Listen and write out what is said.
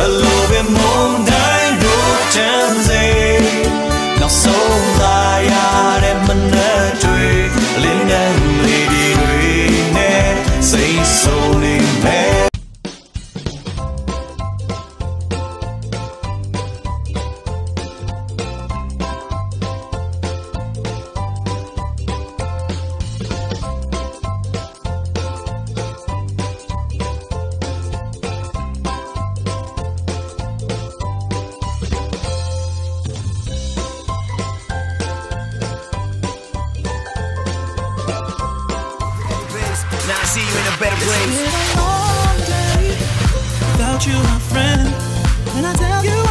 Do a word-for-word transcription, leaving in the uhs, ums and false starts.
အလိုပဲမုန်းတိုင်းတို့ချမ်းစေနောက်ဆုံးလာရတဲ့မနဲ့တွေလင်းတဲ့လေးတွေနဲ့စိတ်ဆိုးနေမယ် Now I see you in a better place. It's been a long day without you, my friend. When I tell you